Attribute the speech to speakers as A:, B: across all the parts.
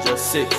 A: Just six.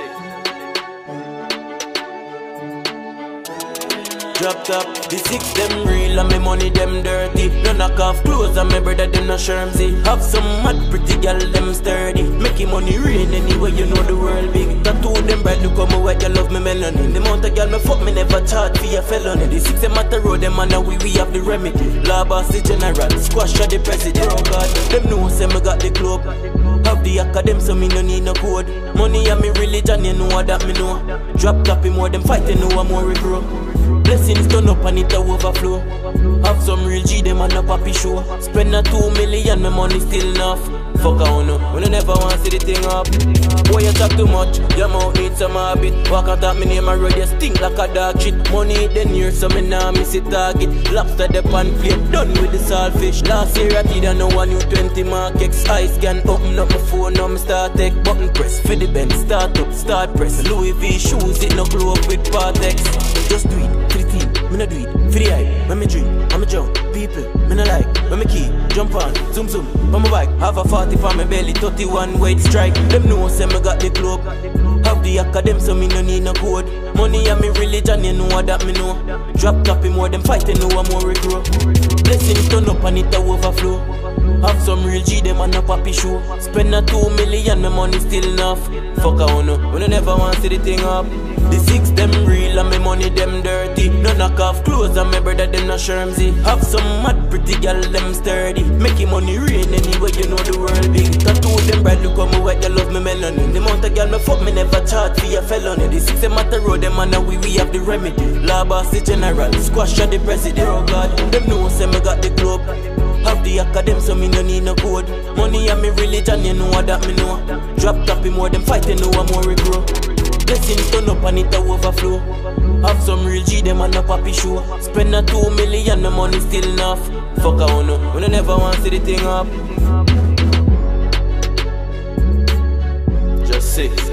A: Drop top, the six them real and me money them dirty. No knock off clothes and my brother them no shermsy. Have some mad pretty girl them sturdy. Making money rain anyway you know the world big. Tattoo them bright look how me white you love me melanin. The amount of girl me fuck me never charge for a felony. The six them at the road them and now we have the remedy. Law boss the general, squash the president. Oh God, them know say me got the club. Have the academy so me no need no code. Money and me religion you know what that me know. Drop top more them fighting know what more we grow. Blessings turn up and it a overflow. Have some real G, them on a poppy show. Spend a 2 million, my money still enough. Fuck I don't know, when I never want to see the thing up. Boy you talk too much, your mouth need some habit. Walk out at me name and road, you stink like a dog shit. Money hit the near so me nah miss it target. Lobster the pan plate, done with the saltfish. Last year I did a no one new 20 mark X. I scan, open up my phone, now me start take button press. For the bend, start up, start press. Louis V shoes, it no glow up with Partex. Just do it, for the team, me no do it. For the hype, when me drink, I'm a jump. People, me no like, when me key, jump on, zoom zoom, on my bike. Have a 40 for my belly, 31 weight strike. Them know say me got the globe. Have the academy so me no need no code. Money and me religion, you know what that me know. Drop top more, them fighting know what more we grow. Blessings turn up and it a overflow. Have some real G, them on a poppy show. Spend a 2 million, my money still enough. Fuck I don't know, when I never want to see the thing up. The six them real and my money them dirty. No knock off clothes and my brother them no shermsy. Have some mad pretty girl them sturdy. Making money rain anyway you know the world big. Tattoo them bright look how me white you love me melanin. The amount of girl me fuck me never charge for a felony. The six them at the road them and now we have the remedy. Law boss the general, squash the president. Oh God, them know say me got the club. Have the academy so me no need no code. Money and me religion you know what that me know. Drop top more them fighting know what more we grow. Blessings turn up and it a overflow. Have some real G, them on a poppy show. Spend a 2 million, my money still enough. Fuck I don't know, when I never want to see the thing up. Just six.